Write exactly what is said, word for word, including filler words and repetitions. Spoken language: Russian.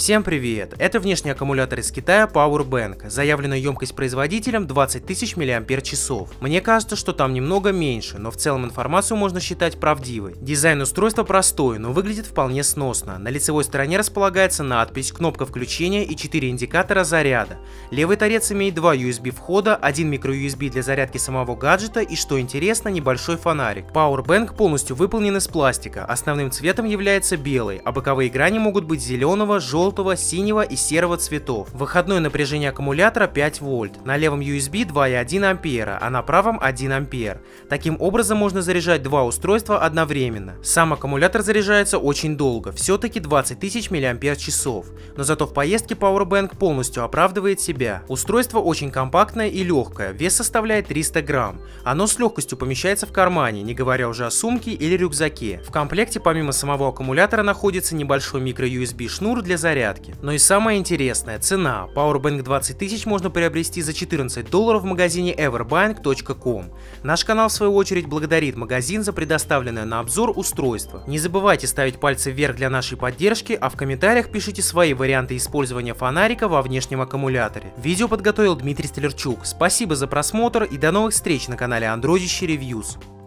Всем привет! Это внешний аккумулятор из Китая Powerbank. Заявленная емкость производителем двадцать тысяч миллиампер-часов. Мне кажется, что там немного меньше, но в целом информацию можно считать правдивой. Дизайн устройства простой, но выглядит вполне сносно. На лицевой стороне располагается надпись, кнопка включения и четыре индикатора заряда. Левый торец имеет два ю эс би входа, один микро-ю эс би для зарядки самого гаджета и, что интересно, небольшой фонарик. Powerbank полностью выполнен из пластика. Основным цветом является белый, а боковые грани могут быть зеленого, желтого, синего и серого цветов. Выходное напряжение аккумулятора пять вольт. На левом ю эс би два и одна ампера, а на правом один ампер. Таким образом можно заряжать два устройства одновременно. Сам аккумулятор заряжается очень долго, все-таки двадцать тысяч миллиампер-часов. Но зато в поездке Powerbank полностью оправдывает себя. Устройство очень компактное и легкое, вес составляет триста грамм. Оно с легкостью помещается в кармане, не говоря уже о сумке или рюкзаке. В комплекте помимо самого аккумулятора находится небольшой микро-ю эс би шнур для зарядки. Но и самое интересное — цена. Powerbank двадцать тысяч можно приобрести за четырнадцать долларов в магазине everbank точка ком. Наш канал в свою очередь благодарит магазин за предоставленное на обзор устройство. Не забывайте ставить пальцы вверх для нашей поддержки, а в комментариях пишите свои варианты использования фонарика во внешнем аккумуляторе. Видео подготовил Дмитрий Столярчук. Спасибо за просмотр и до новых встреч на канале Androidiще Reviews.